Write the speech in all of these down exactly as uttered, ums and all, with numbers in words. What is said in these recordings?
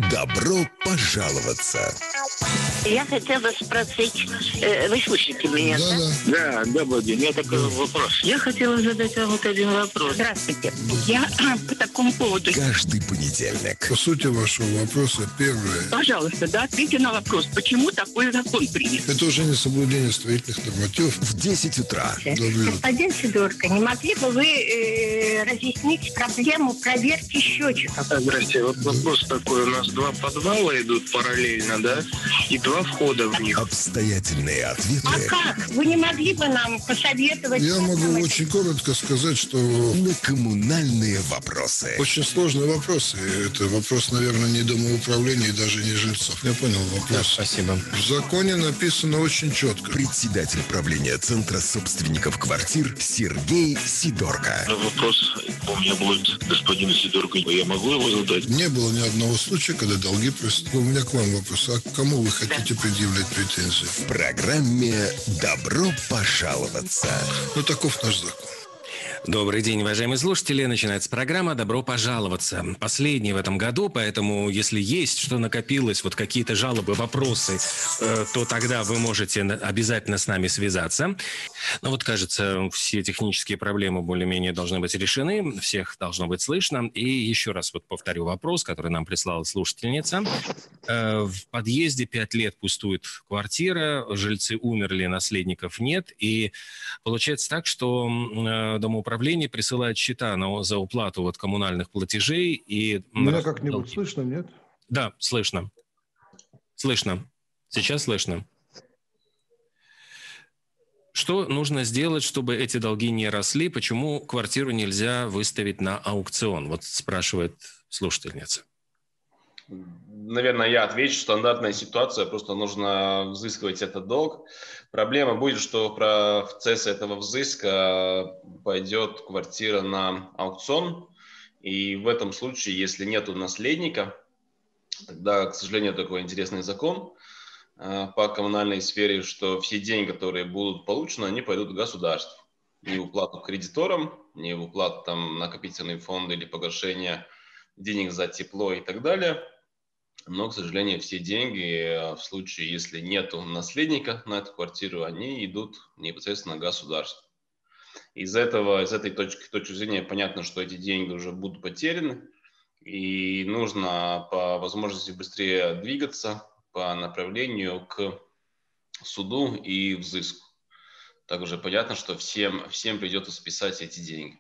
Добро пожаловаться. Я хотела спросить, э, вы слышите меня, да? Да, да, добрый день. У меня такой вопрос. Я хотела задать вам вот один вопрос. Здравствуйте. Я по такому поводу... Каждый понедельник. По сути вашего вопроса, первое. Пожалуйста, да, ответьте на вопрос, почему такой закон принят? Это уже не соблюдение строительных нормативов. В десять утра. Господин Сидорко, не могли бы вы э, разъяснить проблему проверки счетчиков? Здрасте, вот вопрос такой. У нас два подвала идут параллельно, да? И два входа в них. Обстоятельные ответы. А как? Вы не могли бы нам посоветовать? Я могу очень коротко сказать, что... На коммунальные вопросы. Очень сложные вопросы. Это вопрос, наверное, не домоуправления и даже не жильцов. Я понял вопрос. Да, спасибо. В законе написано очень четко. Председатель правления Центра собственников квартир Сергей Сидорко. Вопрос у меня будет господину Сидорко. Я могу его задать? Не было ни одного случая, когда долги просто... У меня к вам вопрос. А к кому вы хотите предъявлять претензии? В программе «Добро пожаловаться». Ну, таков наш закон. Добрый день, уважаемые слушатели. Начинается программа «Добро пожаловаться». Последняя в этом году, поэтому если есть что накопилось, вот какие-то жалобы, вопросы, э, то тогда вы можете обязательно с нами связаться. Ну вот, кажется, все технические проблемы более-менее должны быть решены, всех должно быть слышно. И еще раз вот повторю вопрос, который нам прислала слушательница. Э, в подъезде пять лет пустует квартира, жильцы умерли, наследников нет. И получается так, что э, домоуправление присылает счета на, за уплату вот коммунальных платежей. И... Меня как-нибудь слышно, нет? Да, слышно. Слышно. Сейчас слышно. Что нужно сделать, чтобы эти долги не росли? Почему квартиру нельзя выставить на аукцион? Вот спрашивает слушательница. Наверное, я отвечу. Стандартная ситуация. Просто нужно взыскивать этот долг. Проблема будет, что в процессе этого взыска пойдет квартира на аукцион. И в этом случае, если нету наследника, тогда, к сожалению, такой интересный закон по коммунальной сфере, что все деньги, которые будут получены, они пойдут в государство. Не в уплату кредиторам, не в уплату там, накопительный фонд или погашение денег за тепло и так далее. Но, к сожалению, все деньги в случае, если нет наследника на эту квартиру, они идут непосредственно государству. Из этого, из этой точки, точки зрения понятно, что эти деньги уже будут потеряны, и нужно по возможности быстрее двигаться по направлению к суду и взыску. Также понятно, что всем, всем придется списать эти деньги.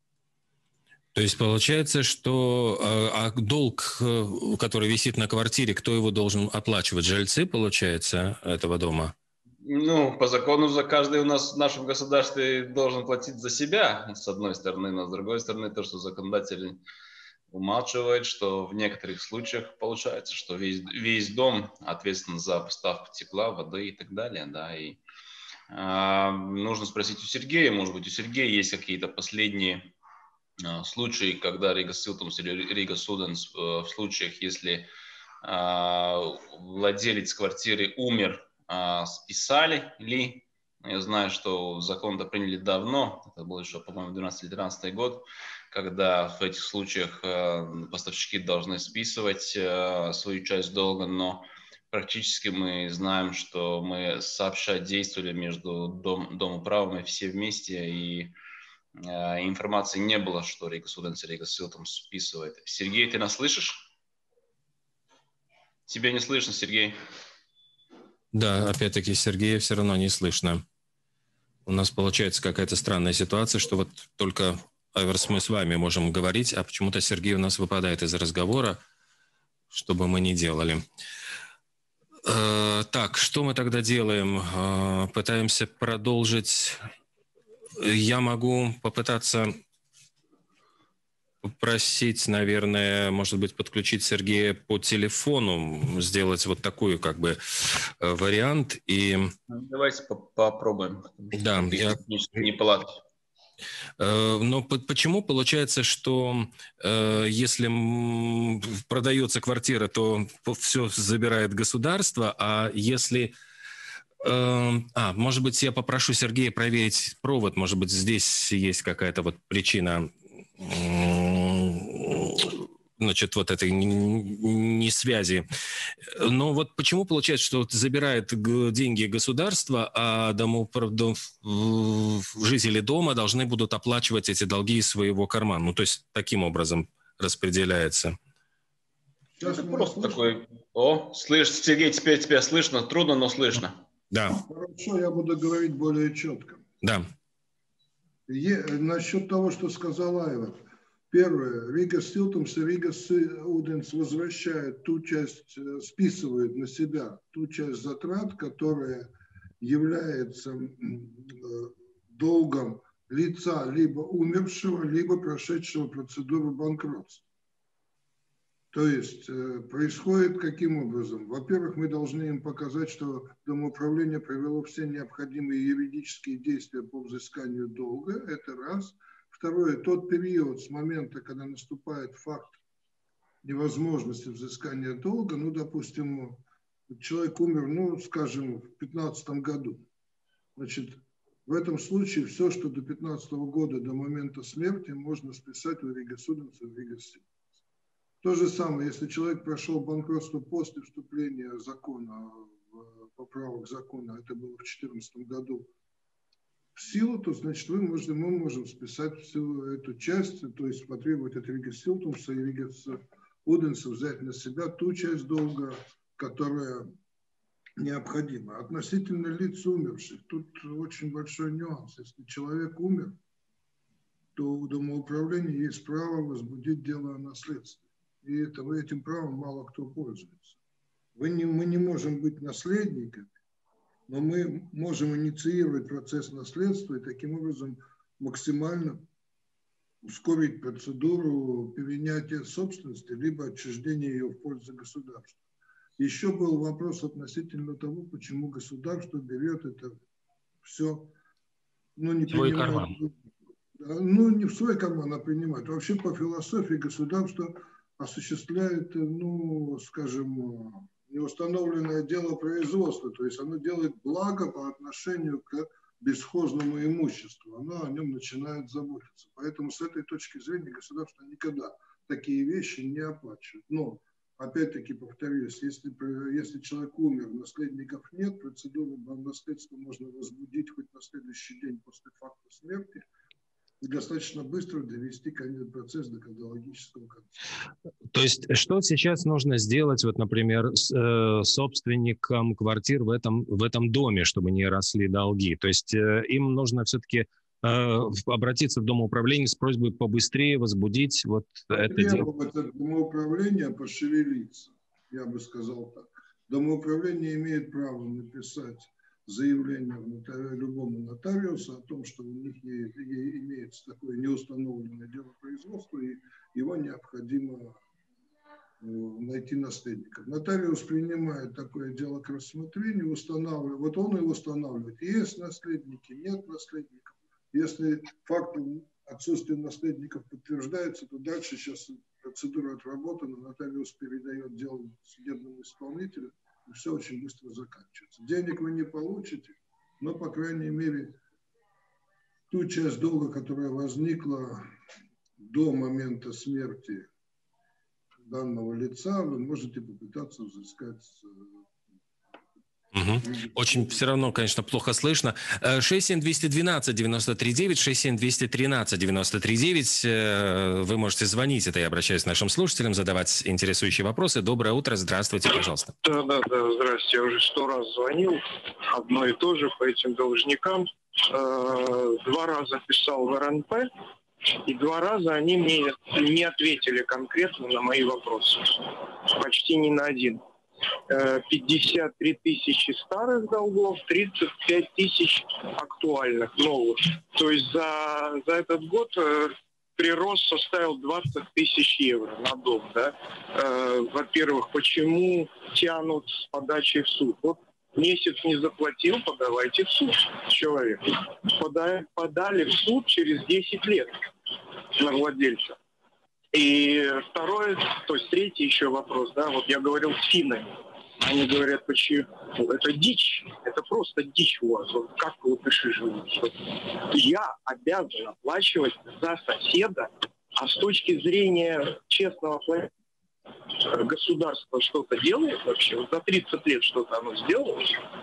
То есть получается, что а, а долг, который висит на квартире, кто его должен оплачивать? Жильцы, получается, этого дома? Ну, по закону за каждый у нас в нашем государстве должен платить за себя, с одной стороны, но с другой стороны, то, что законодатель умалчивает, что в некоторых случаях получается, что весь, весь дом ответственен за поставку тепла, воды и так далее, да, и э, нужно спросить у Сергея, может быть, у Сергея есть какие-то последние случаи, когда Рига Силтумс или Рига Суденс в случаях, если э, владелец квартиры умер, э, списали ли? Я знаю, что закон-то приняли давно, это было еще, по-моему, двенадцатый или тринадцатый год, когда в этих случаях э, поставщики должны списывать э, свою часть долга, но практически мы знаем, что мы сообща действовали между дом, домоуправами все вместе, и информации не было, что Рига Суденс и Рига Силтумс списывает. Сергей, ты нас слышишь? Тебя не слышно, Сергей. Да, опять-таки Сергея все равно не слышно. У нас получается какая-то странная ситуация, что вот только, Аверс, мы с вами можем говорить, а почему-то Сергей у нас выпадает из разговора, что бы мы ни делали. Э, так, что мы тогда делаем? Э, пытаемся продолжить... Я могу попытаться попросить, наверное, может быть, подключить Сергея по телефону, сделать вот такой как бы вариант. И... Давайте попробуем. Да, я... неполадки. Но почему получается, что если продается квартира, то все забирает государство, а если... А, может быть, я попрошу Сергея проверить провод. Может быть, здесь есть какая-то вот причина значит, вот этой несвязи. Но вот почему получается, что вот забирает деньги государства, а домов, жители дома должны будут оплачивать эти долги из своего кармана? Ну, то есть таким образом распределяется. Сейчас это просто слышно. Такой... О, слышь, Сергей, теперь тебя слышно. Трудно, но слышно. Да. Хорошо, я буду говорить более четко. Да. Е... Насчет того, что сказал Айвар. Первое. Рига Силтумс и Рига Уденс возвращают ту часть, списывают на себя ту часть затрат, которая является долгом лица либо умершего, либо прошедшего процедуру банкротства. То есть происходит каким образом? Во-первых, мы должны им показать, что домоуправление провело все необходимые юридические действия по взысканию долга. Это раз. Второе, тот период с момента, когда наступает факт невозможности взыскания долга, ну, допустим, человек умер, ну, скажем, в пятнадцатом году. Значит, в этом случае все, что до пятнадцатого года, до момента смерти, можно списать в Рига Суденс и в Рига Силтумс. То же самое, если человек прошел банкротство после вступления закона, поправок закона, это было в две тысячи четырнадцатом году, в силу, то значит вы можете, мы можем списать всю эту часть, то есть потребовать от Рига Силтумса и Рига Уденса взять на себя ту часть долга, которая необходима. Относительно лиц умерших, тут очень большой нюанс. Если человек умер, то у домоуправления есть право возбудить дело о наследстве. И это, этим правом мало кто пользуется. Вы не, мы не можем быть наследниками, но мы можем инициировать процесс наследства и таким образом максимально ускорить процедуру перенятия собственности либо отчуждения ее в пользу государства. Еще был вопрос относительно того, почему государство берет это все, ну, не свой принимает, карман. Ну, не в свой карман, а принимает. Вообще по философии государство осуществляет, ну, скажем, неустановленное дело производства, то есть оно делает благо по отношению к бесхозному имуществу, оно о нем начинает заботиться. Поэтому с этой точки зрения государство никогда такие вещи не оплачивает. Но, опять-таки, повторюсь, если, если человек умер, наследников нет, процедуру наследства можно возбудить хоть на следующий день после факта смерти, и достаточно быстро довести процесс до логического конца. То есть что сейчас нужно сделать, вот, например, с, э, собственникам квартир в этом, в этом доме, чтобы не росли долги? То есть э, им нужно все-таки э, обратиться в домоуправление с просьбой побыстрее возбудить вот это дело? Требовать домоуправления пошевелиться, я бы сказал так. Домоуправление имеет право написать заявление в нотари... любому нотариусу о том, что у них имеется такое неустановленное дело производства, и его необходимо найти наследников. Нотариус принимает такое дело к рассмотрению, устанавливает, вот он и устанавливает, есть наследники, нет наследников. Если факт отсутствия наследников подтверждается, то дальше сейчас процедура отработана, нотариус передает дело судебному исполнителю, и все очень быстро заканчивается. Денег вы не получите, но, по крайней мере, ту часть долга, которая возникла до момента смерти данного лица, вы можете попытаться взыскать. Угу. Очень все равно, конечно, плохо слышно. шесть семь двести двенадцать девяносто три девять, шесть семь двести тринадцать девяносто три девять. Вы можете звонить, это я обращаюсь к нашим слушателям, задавать интересующие вопросы. Доброе утро, здравствуйте, пожалуйста. Да, да, да, здравствуйте. Я уже сто раз звонил, одно и то же по этим должникам. Два раза писал в эр эн пэ, и два раза они мне не ответили конкретно на мои вопросы. Почти ни на один. пятьдесят три тысячи старых долгов, тридцать пять тысяч актуальных, новых. То есть за, за этот год э, прирост составил двадцать тысяч евро на дом. Да? Э, во-первых, почему тянут с подачей в суд? Вот месяц не заплатил, подавайте в суд человек. Пода- подали в суд через десять лет на владельца. И второй, то есть третий еще вопрос, да, вот я говорил с финнами. Они говорят, почему это дичь, это просто дичь у вас. Вот как вы латыши живете? Я обязан оплачивать за соседа А с точки зрения честного государства что-то делает вообще? Вот за тридцать лет что-то оно сделало?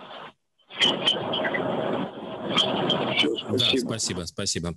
Все, спасибо. Да, спасибо, спасибо.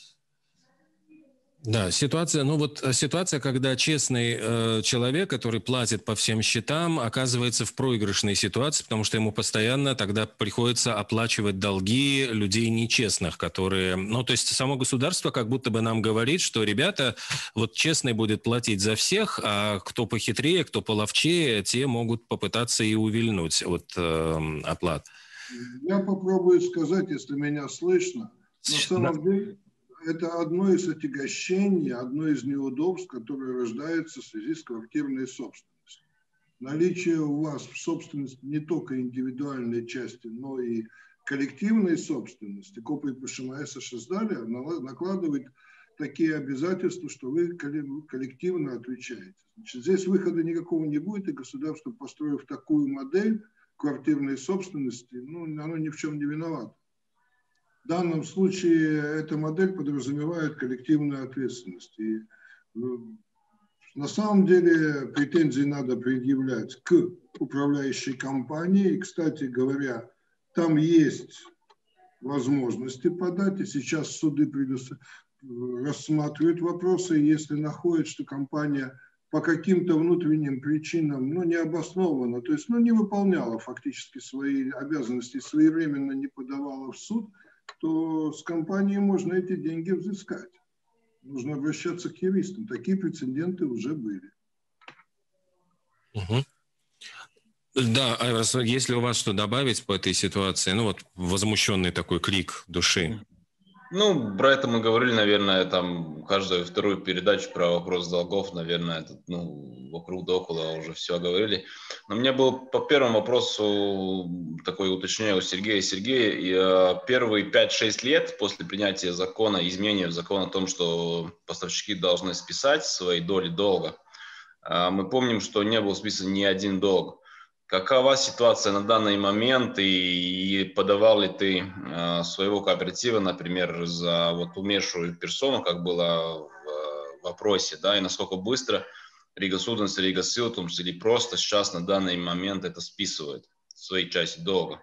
Да, ситуация, ну вот ситуация, когда честный э, человек, который платит по всем счетам, оказывается в проигрышной ситуации, потому что ему постоянно тогда приходится оплачивать долги людей нечестных, которые, ну то есть само государство как будто бы нам говорит, что ребята, вот честный будет платить за всех, а кто похитрее, кто половчее, те могут попытаться и увильнуть от э, оплат. Я попробую сказать, если меня слышно. На самом деле это одно из отягощений, одно из неудобств, которые рождаются в связи с квартирной собственностью. Наличие у вас в собственности не только индивидуальной части, но и коллективной собственности, КОПа и ПШМС создали, накладывает такие обязательства, что вы коллективно отвечаете. Значит, здесь выхода никакого не будет, и государство, построив такую модель квартирной собственности, ну, оно ни в чем не виновато. В данном случае эта модель подразумевает коллективную ответственность. И на самом деле претензии надо предъявлять к управляющей компании. И, кстати говоря, там есть возможности подать, и сейчас суды рассматривают вопросы, и если находят, что компания по каким-то внутренним причинам, ну, необоснованно, то есть, ну, не выполняла фактически свои обязанности, своевременно не подавала в суд, то с компанией можно эти деньги взыскать. Нужно обращаться к юристам. Такие прецеденты уже были. Угу. Да, Айварс, есть ли у вас что добавить по этой ситуации? Ну вот возмущенный такой крик души. Ну, про это мы говорили, наверное, там каждую вторую передачу про вопрос долгов, наверное, это, ну, вокруг да около уже все говорили. Но у меня был по первому вопросу такое уточнение у Сергея. Сергей, первые пять-шесть лет после принятия закона, изменения в закон о том, что поставщики должны списать свои доли долга, мы помним, что не был списан ни один долг. Какова ситуация на данный момент, и, и подавал ли ты э, своего кооператива, например, за вот умершую персону, как было в э, вопросе, да, и насколько быстро Рига Суденс, Рига Силтумс или просто сейчас на данный момент это списывают в своей части долга?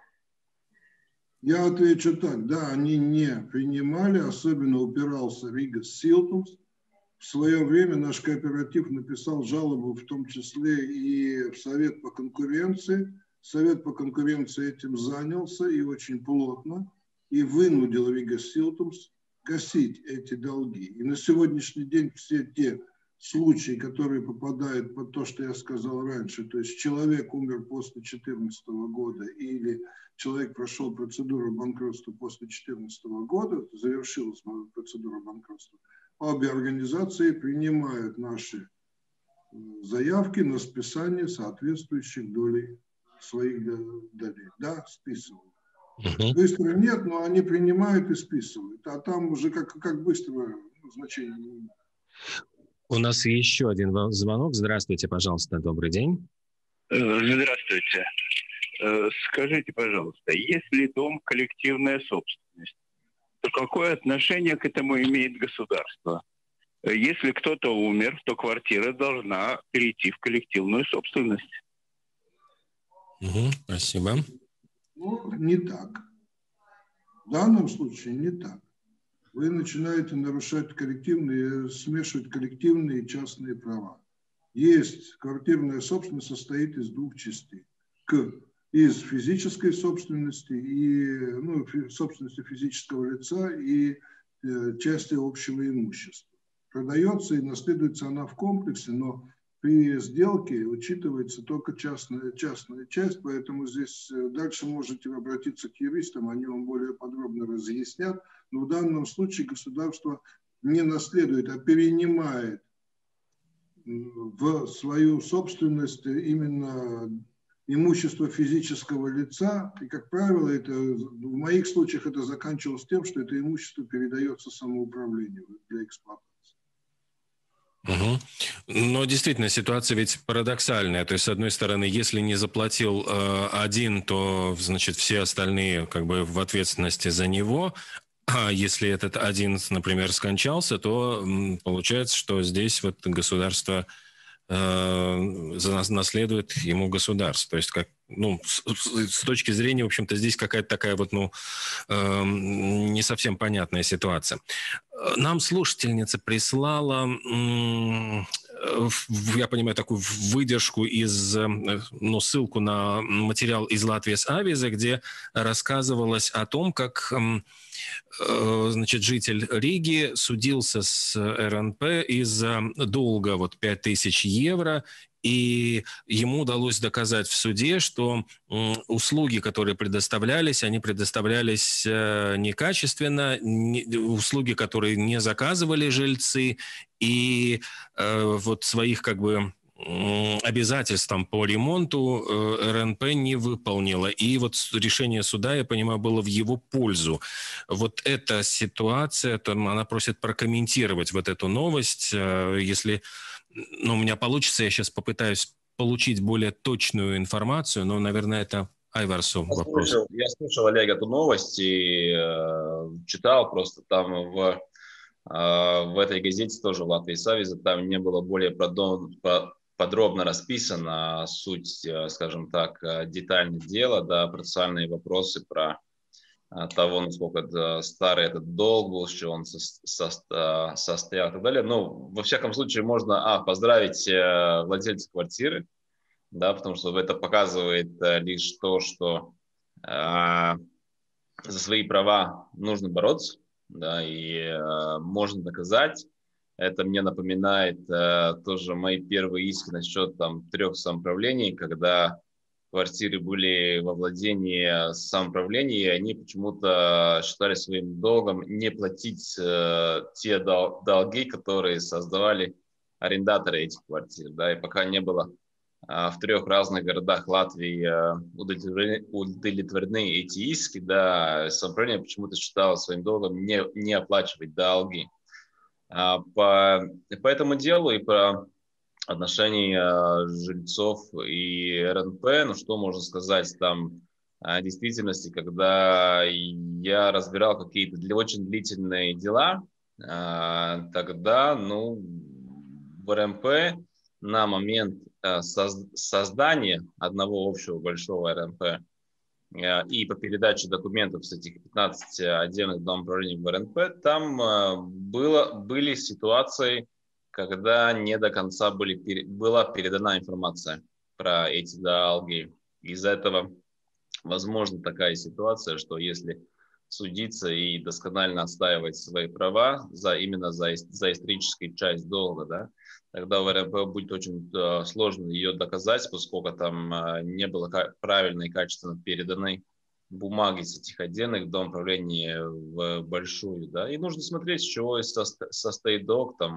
Я отвечу так, да, они не принимали, особенно упирался Рига Силтумс. В свое время наш кооператив написал жалобу, в том числе и в Совет по конкуренции. Совет по конкуренции этим занялся и очень плотно, и вынудил Рига Силтумс гасить эти долги. И на сегодняшний день все те случаи, которые попадают под то, что я сказал раньше, то есть человек умер после две тысячи четырнадцатого года или человек прошел процедуру банкротства после две тысячи четырнадцатого года, завершилась процедура банкротства, обе организации принимают наши заявки на списание соответствующих долей своих долей. Да, списывают. Uh-huh. Быстро нет, но они принимают и списывают. А там уже как, как быстро, значение не имеет. У нас еще один звонок. Здравствуйте, пожалуйста, добрый день. Здравствуйте. Скажите, пожалуйста, если дом коллективная собственность, то какое отношение к этому имеет государство? Если кто-то умер, то квартира должна перейти в коллективную собственность. Угу, спасибо. Ну, не так. В данном случае не так. Вы начинаете нарушать коллективные, смешивать коллективные и частные права. Есть квартирная собственность, состоит из двух частей. К из физической собственности и ну, собственности физического лица и э, части общего имущества. Продается и наследуется она в комплексе, но при сделке учитывается только частная, частная часть, поэтому здесь дальше можете обратиться к юристам, они вам более подробно разъяснят. Но в данном случае государство не наследует, а перенимает в свою собственность именно имущество физического лица, и, как правило, это, в моих случаях это заканчивалось тем, что это имущество передается самоуправлению для эксплуатации. Угу. Но действительно ситуация ведь парадоксальная. То есть, с одной стороны, если не заплатил э, один, то, значит, все остальные как бы в ответственности за него. А если этот один, например, скончался, то получается, что здесь вот государство э, наследует ему государство. То есть, как, ну, с, с точки зрения, в общем-то, здесь какая-то такая вот, ну, э, не совсем понятная ситуация. Нам слушательница прислала, я понимаю, такую выдержку из, ну, ссылку на материал из Латвijas Avīze, где рассказывалось о том, как, значит, житель Риги судился с эр эн пэ из-за долга вот пять тысяч евро, и ему удалось доказать в суде, что услуги, которые предоставлялись, они предоставлялись некачественно, услуги, которые не заказывали жильцы, и вот своих как бы обязательств там, по ремонту эр эн пэ не выполнила. И вот решение суда, я понимаю, было в его пользу. Вот эта ситуация, там, она просит прокомментировать вот эту новость, если... Ну, у меня получится, я сейчас попытаюсь получить более точную информацию, но, наверное, это Айварсу вопрос. Я слышал, я слышал, Олег, эту новость и э, читал просто там в, э, в этой газете тоже в Латвijas Avīze, там не было более подробно, подробно расписана суть, скажем так, детальных дела, да, процессуальные вопросы про того, насколько старый этот долг был, что он со, со, состоял и так далее. Ну, во всяком случае, можно а, поздравить владельца квартиры, да, потому что это показывает лишь то, что э, за свои права нужно бороться, да, и э, можно доказать. Это мне напоминает э, тоже мои первые иски насчет там трех самоуправлений, когда квартиры были во владении самоуправления, и они почему-то считали своим долгом не платить э, те дол- долги, которые создавали арендаторы этих квартир. Да, и пока не было э, в трех разных городах Латвии э, удовлетворены, удовлетворены эти иски, да, самоуправление почему-то считало своим долгом не, не оплачивать долги. А, по, по этому делу и по отношений э, жильцов и эр эн пэ, ну что можно сказать там о действительности, когда я разбирал какие-то для, очень длительные дела, э, тогда, ну, в эр эн пэ на момент э, соз, создания одного общего большого эр эн пэ э, и по передаче документов с этих пятнадцати отдельных домоуправлений в эр эн пэ, там э, было, были ситуации, когда не до конца были, была передана информация про эти долги. Из-за этого возможна такая ситуация, что если судиться и досконально отстаивать свои права за, именно за, за историческую часть долга, да, тогда в эр эн пэ будет очень uh, сложно ее доказать, поскольку там uh, не было правильно и качественно переданы бумаги с этих отдельных домоуправлений в большую. Да, и нужно смотреть, с чего состоит долг. Там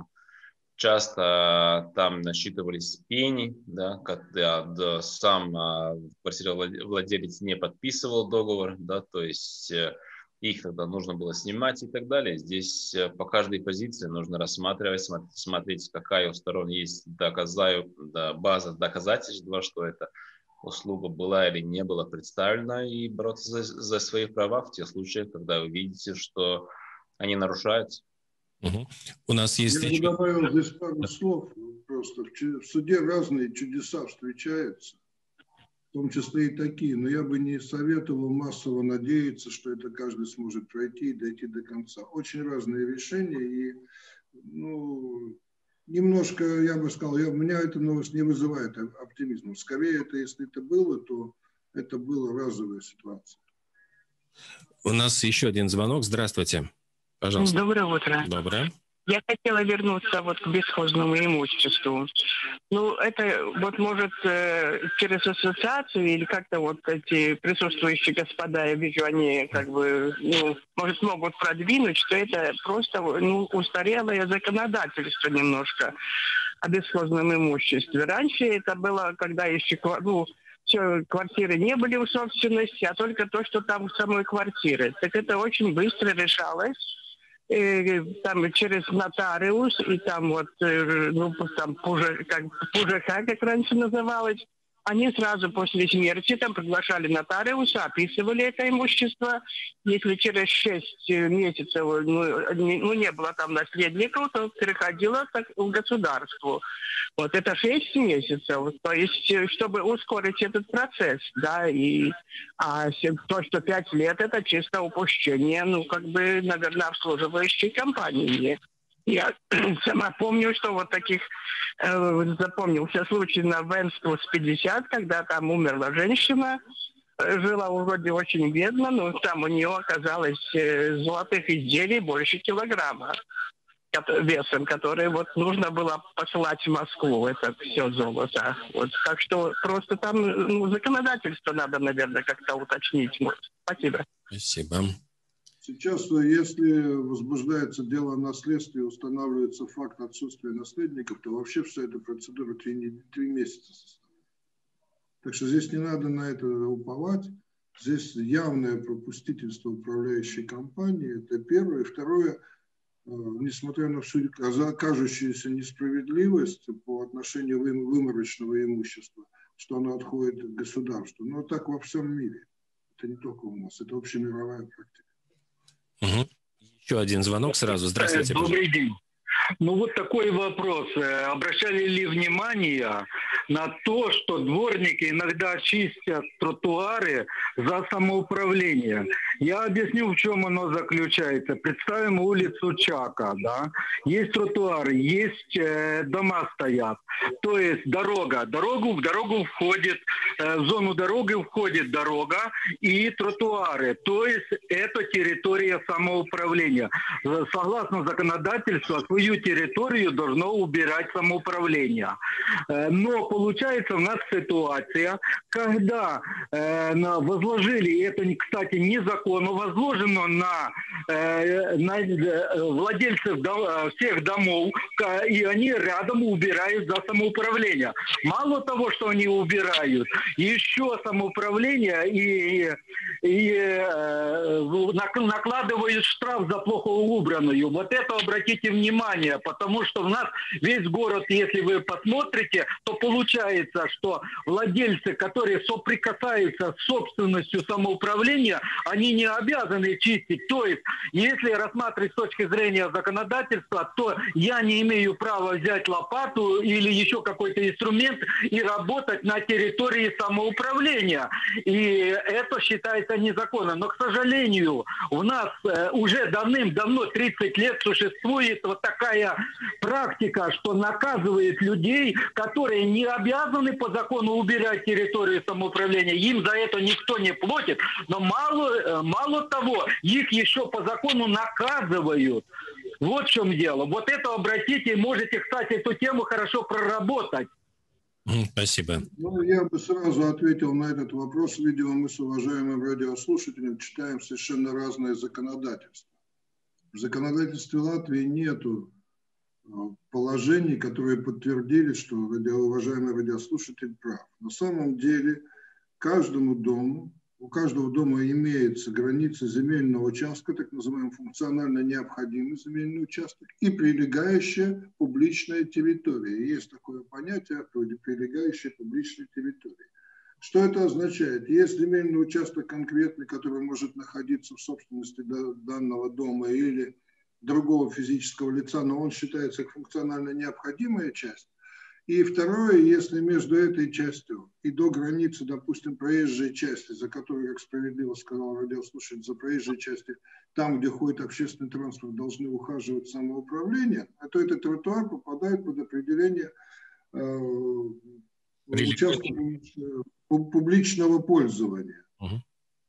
часто там насчитывались пени, да, когда да, сам а, квартировладелец не подписывал договор, да, то есть э, их тогда нужно было снимать и так далее. Здесь э, по каждой позиции нужно рассматривать, смотреть, смотреть какая у сторон есть доказаю, да, база доказательств, что эта услуга была или не была представлена, и бороться за, за свои права в тех случаях, когда вы видите, что они нарушаются. Угу. У нас есть... Я бы добавил здесь пару слов. Просто в суде разные чудеса встречаются, в том числе и такие. Но я бы не советовал массово надеяться, что это каждый сможет пройти и дойти до конца. Очень разные решения. И, ну, немножко, я бы сказал, я, у меня эта новость не вызывает оптимизма. Скорее, это, если это было, то это была разовая ситуация. У нас еще один звонок. Здравствуйте. Пожалуйста. Доброе утро. Доброе. Я хотела вернуться вот к бесхозному имуществу. Ну, это вот может через ассоциацию или как-то вот эти присутствующие господа, я вижу, они как бы, ну, может, могут продвинуть, что это просто, ну, устарелое законодательство немножко о бесхозном имуществе. Раньше это было, когда еще, ну, все, квартиры не были в собственности, а только то, что там в самой квартире. Так это очень быстро решалось. И, там через нотариус, и там вот, ну, там ПУЖК, как, ПУЖК, как раньше называлось, они сразу после смерти там приглашали нотариуса, описывали это имущество. Если через шесть месяцев ну, не, ну, не было там наследников, то переходило так, в государство. Вот это шесть месяцев. То есть, чтобы ускорить этот процесс, да, и а то, что пять лет, это чисто упущение, ну, как бы, наверное, обслуживающей компании. Я сама помню, что вот таких, э, запомнился случай на Венстус пятьдесят, когда там умерла женщина, э, жила вроде очень бедно, но там у нее оказалось э, золотых изделий больше килограмма весом, которые вот нужно было посылать в Москву, это все золото. Вот. Так что просто там ну, законодательство надо, наверное, как-то уточнить. Вот. Спасибо. Спасибо. Сейчас, если возбуждается дело о наследстве и устанавливается факт отсутствия наследников, то вообще вся эта процедура три, три месяца составляет. Так что здесь не надо на это уповать. Здесь явное пропустительство управляющей компании, это первое. И второе, несмотря на всю кажущуюся несправедливость по отношению выморочного имущества, что оно отходит к государству, но так во всем мире. Это не только у нас, это общемировая практика. Угу. Еще один звонок сразу. Здравствуйте. Добрый день. Ну вот такой вопрос. Обращали ли внимание на то, что дворники иногда чистят тротуары за самоуправление? Я объясню, в чем оно заключается. Представим улицу Чака, да? Есть тротуары, есть э, дома стоят. То есть дорога. Дорогу, в дорогу входит, э, в зону дороги входит дорога и тротуары. То есть это территория самоуправления. Согласно законодательству, свою территорию должно убирать самоуправление. Но получается у нас ситуация, когда э, на, возложили, это, кстати, незаконно, возложено на, э, на владельцев дом, всех домов, и они рядом убирают за самоуправление. Мало того, что они убирают, еще самоуправление и, и э, накладывают штраф за плохо убранную. Вот это обратите внимание. Потому что у нас весь город, если вы посмотрите, то получается, что владельцы, которые соприкасаются с собственностью самоуправления, они не обязаны чистить. То есть, если рассматривать с точки зрения законодательства, то я не имею права взять лопату или еще какой-то инструмент и работать на территории самоуправления. И это считается незаконным. Но, к сожалению, у нас уже давным-давно, тридцать лет, существует вот такая практика, что наказывает людей, которые не обязаны по закону убирать территорию самоуправления. Им за это никто не платит. Но мало, мало того, их еще по закону наказывают. Вот в чем дело. Вот это обратите, можете, кстати, эту тему хорошо проработать. Спасибо. Ну, я бы сразу ответил на этот вопрос. Видимо, мы с уважаемым радиослушателем читаем совершенно разное законодательство. В законодательстве Латвии нету положений, которые подтвердили, что уважаемый радиослушатель прав. На самом деле каждому дому, у каждого дома имеется граница земельного участка, так называемый функционально необходимый земельный участок, и прилегающая публичная территория. Есть такое понятие, прилегающая публичная территория. Что это означает? Есть земельный участок конкретный, который может находиться в собственности данного дома или другого физического лица, но он считается как функционально необходимая часть. И второе, если между этой частью и до границы, допустим, проезжей части, за которую, как справедливо сказал радиослушатель, за проезжей части, там, где ходит общественный транспорт, должны ухаживать самоуправление, а то этот тротуар попадает под определение э, участка публичного пользования. Угу.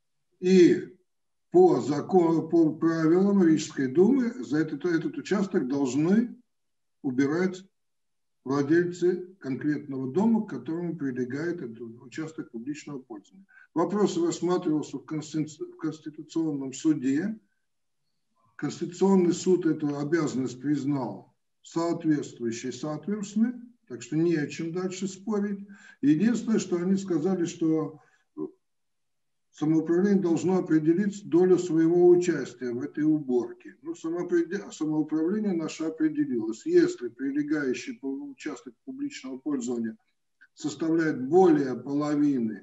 И по закону, по правилам Рижской думы за этот, этот участок должны убирать владельцы конкретного дома, к которому прилегает этот участок публичного пользования. Вопрос рассматривался в Конституционном суде. Конституционный суд эту обязанность признал соответствующей, соответственной, так что не о чем дальше спорить. Единственное, что они сказали, что самоуправление должно определить долю своего участия в этой уборке. Ну, самоуправление наше определилось. Если прилегающий участок публичного пользования составляет более половины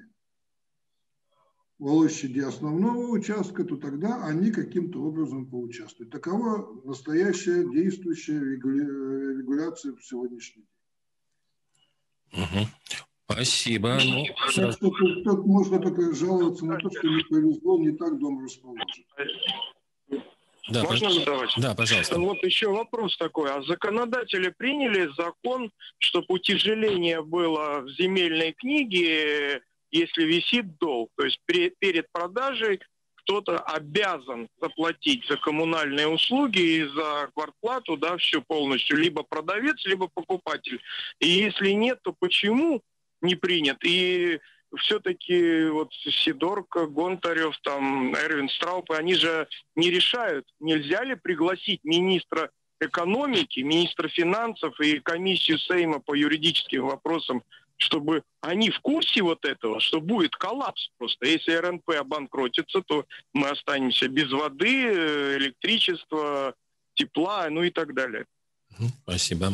площади основного участка, то тогда они каким-то образом поучаствуют. Такова настоящая действующая регуляция в сегодняшний день. Угу. Спасибо. Ну, так что тут, тут можно только жаловаться на то, что не повезло, не так дом расположен. Да, Можно пож... задавать? Да, пожалуйста. Вот еще вопрос такой. А законодатели приняли закон, чтобы утяжеление было в земельной книге, если висит долг? То есть при, перед продажей кто-то обязан заплатить за коммунальные услуги и за квартплату, да, все полностью. Либо продавец, либо покупатель. И если нет, то почему не принят? И все-таки вот Сидорко, Гонтарев, там, Эрвин Страупы, они же не решают, нельзя ли пригласить министра экономики, министра финансов и комиссию Сейма по юридическим вопросам, чтобы они в курсе вот этого, что будет коллапс просто. Если эр эн пэ обанкротится, то мы останемся без воды, электричества, тепла, ну и так далее. Спасибо.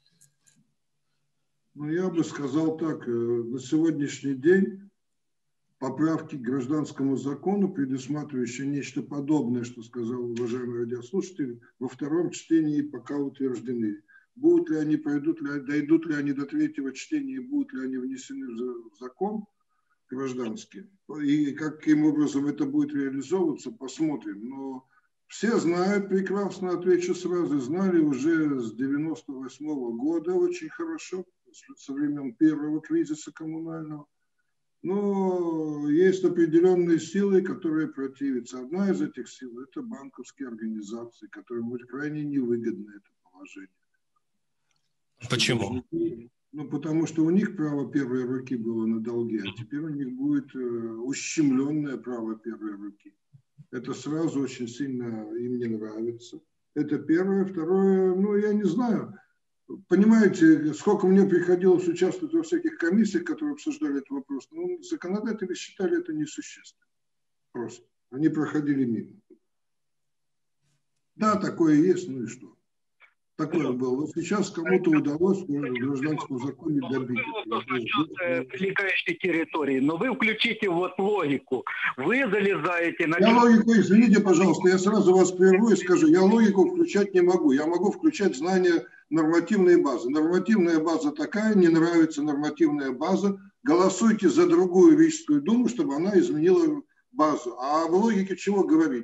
Ну, я бы сказал так, на сегодняшний день поправки к гражданскому закону, предусматривающие нечто подобное, что сказал уважаемый радиослушатель, во втором чтении пока утверждены. Будут ли они, пройдут ли, дойдут ли они до третьего чтения, и будут ли они внесены в закон гражданский, и каким образом это будет реализовываться, посмотрим. Но все знают прекрасно, отвечу сразу, знали уже с девяносто восьмого года очень хорошо, со времен первого кризиса коммунального. Но есть определенные силы, которые противятся. Одна из этих сил – это банковские организации, которым будет крайне невыгодно это положение. Почему? Ну, потому что у них право первой руки было на долги, а теперь у них будет э, ущемленное право первой руки. Это сразу очень сильно им не нравится. Это первое. Второе, ну, я не знаю. Понимаете, сколько мне приходилось участвовать во всяких комиссиях, которые обсуждали этот вопрос, ну, законодатели считали это несущественным. Просто. Они проходили мимо. Да, такое есть, ну и что? Такое было. Вот сейчас кому-то удалось в гражданском законе добить. Прилегающей территории. Но вы включите вот логику. Вы залезаете на... Я логику, извините, пожалуйста, я сразу вас прерву и скажу, я логику включать не могу. Я могу включать знания нормативной базы. Нормативная база такая, не нравится нормативная база. Голосуйте за другую Рижскую думу, чтобы она изменила базу. А в логике чего говорить?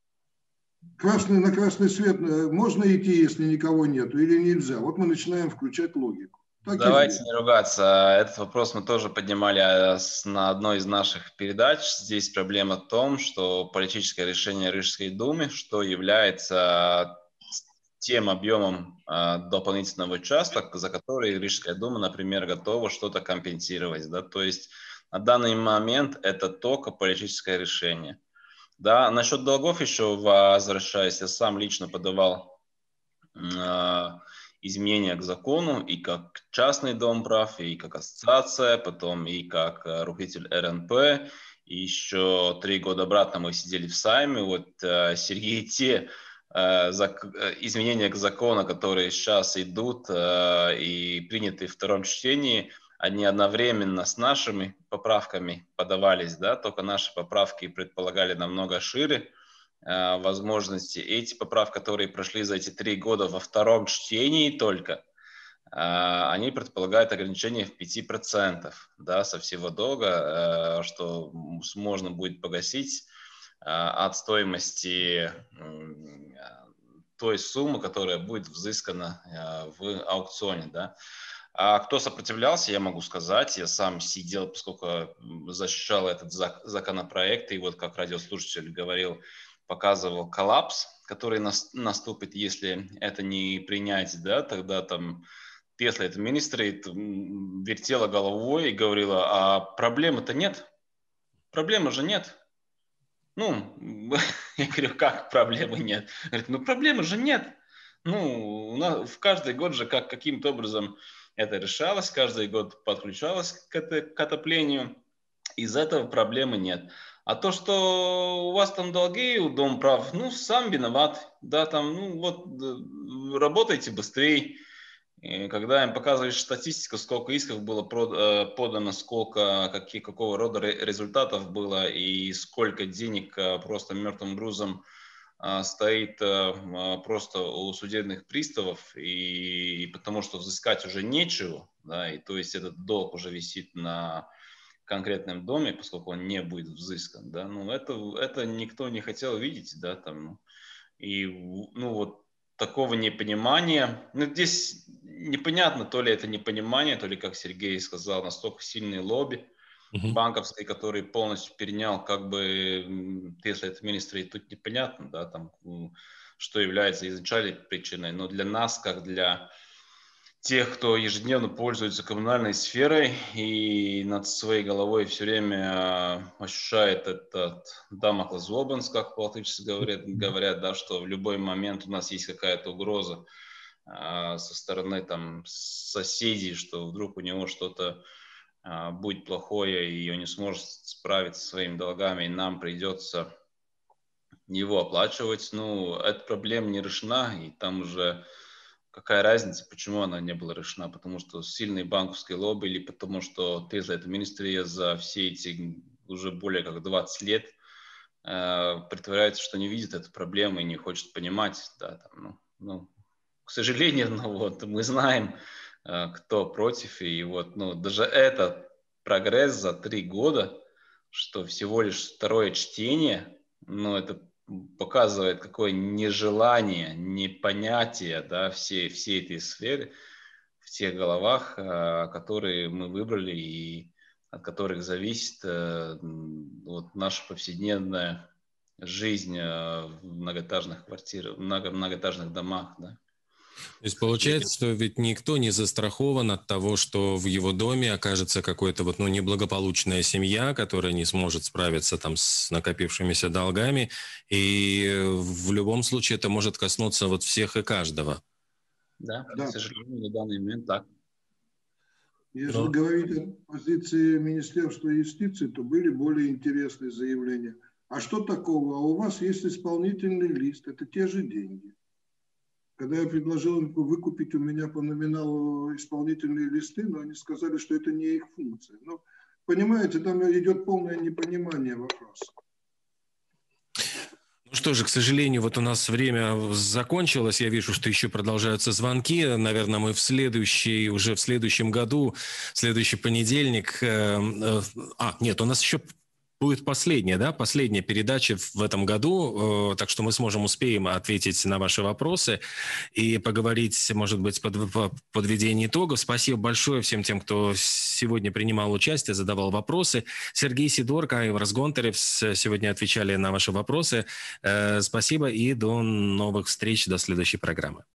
Красный, на красный свет можно идти, если никого нету, или нельзя? Вот мы начинаем включать логику. Так Давайте не ругаться. Этот вопрос мы тоже поднимали на одной из наших передач. Здесь проблема в том, что политическое решение Рижской думы, что является тем объемом дополнительного участка, за который Рижская дума, например, готова что-то компенсировать. Да? То есть на данный момент это только политическое решение. Да, насчет долгов еще возвращаясь, я сам лично подавал э, изменения к закону и как частный дом прав, и как ассоциация, потом и как руководитель эр эн пэ. И еще три года обратно мы сидели в Сайме. Вот, э, Сергей, те э, зак, изменения к закону, которые сейчас идут э, и приняты в втором чтении, они одновременно с нашими поправками подавались, да, только наши поправки предполагали намного шире э, возможности. Эти поправки, которые прошли за эти три года во втором чтении только, э, они предполагают ограничение в пять процентов, да, со всего долга, э, что можно будет погасить э, от стоимости э, той суммы, которая будет взыскана э, в аукционе, да. А кто сопротивлялся, я могу сказать. Я сам сидел, поскольку защищал этот законопроект, и вот как радиослушатель говорил, показывал коллапс, который наступит, если это не принять, да, тогда там пieslietu ministrija вертела головой и говорила, а проблемы-то нет, проблемы же нет. Ну, я говорю, как проблемы нет? Говорит, ну проблемы же нет. Ну, у нас в каждый год же как, каким-то образом это решалось, каждый год подключалось к, это, к отоплению. Из этого проблемы нет. А то, что у вас там долги, у Дом прав, ну, сам виноват. Да, там, ну, вот, работайте быстрее. И когда им показываешь статистику, сколько исков было подано, сколько, какие, какого рода результатов было и сколько денег просто мертвым грузом стоит просто у судебных приставов, и потому что взыскать уже нечего, да, и то есть этот долг уже висит на конкретном доме, поскольку он не будет взыскан, да, ну это, это никто не хотел видеть, да, там, и, ну вот, такого непонимания, ну здесь непонятно, то ли это непонимание, то ли, как Сергей сказал, настолько сильный лобби uh-huh. банковский, который полностью перенял, как бы, если это министр, и тут непонятно, да, там, что является изначальной причиной, но для нас, как для тех, кто ежедневно пользуется коммунальной сферой и над своей головой все время ощущает этот дамоклов злобенс, как по-латышски говорят, говорят, да, что в любой момент у нас есть какая-то угроза а, со стороны там соседей, что вдруг у него что-то а, будет плохое, и он не сможет справиться со своими долгами, и нам придется его оплачивать. Ну, эта проблема не решена, и там уже... Какая разница, почему она не была решена? Потому что сильный банковский лобби или потому что ты за это министрия за все эти уже более как двадцать лет э, притворяется, что не видит эту проблему и не хочет понимать. Да, там, ну, ну, к сожалению, ну, вот, мы знаем, э, кто против. И вот, ну, даже этот прогресс за три года, что всего лишь второе чтение, ну, это показывает какое нежелание, непонятие, да, всей, всей этой сферы в тех головах, которые мы выбрали и от которых зависит вот, наша повседневная жизнь в многоэтажных квартирах, в много, многоэтажных домах, да. То есть получается, что ведь никто не застрахован от того, что в его доме окажется какая-то вот, ну, неблагополучная семья, которая не сможет справиться там с накопившимися долгами, и в любом случае это может коснуться вот всех и каждого. Да, да. К сожалению, на данный момент так. Если Но... говорить о позиции Министерства юстиции, то были более интересные заявления. А что такого? А у вас есть исполнительный лист, это те же деньги. Когда я предложил им выкупить у меня по номиналу исполнительные листы, но они сказали, что это не их функция. Ну, понимаете, там идет полное непонимание вопроса. Ну что же, к сожалению, вот у нас время закончилось. Я вижу, что еще продолжаются звонки. Наверное, мы в следующий, уже в следующем году, в следующий понедельник... Э, э, а, нет, у нас еще... Будет последняя, да, последняя передача в этом году, так что мы сможем, успеем ответить на ваши вопросы и поговорить, может быть, под подведение итогов. Спасибо большое всем тем, кто сегодня принимал участие, задавал вопросы. Сергей Сидорко и Айварс Гонтарев сегодня отвечали на ваши вопросы. Спасибо и до новых встреч, до следующей программы.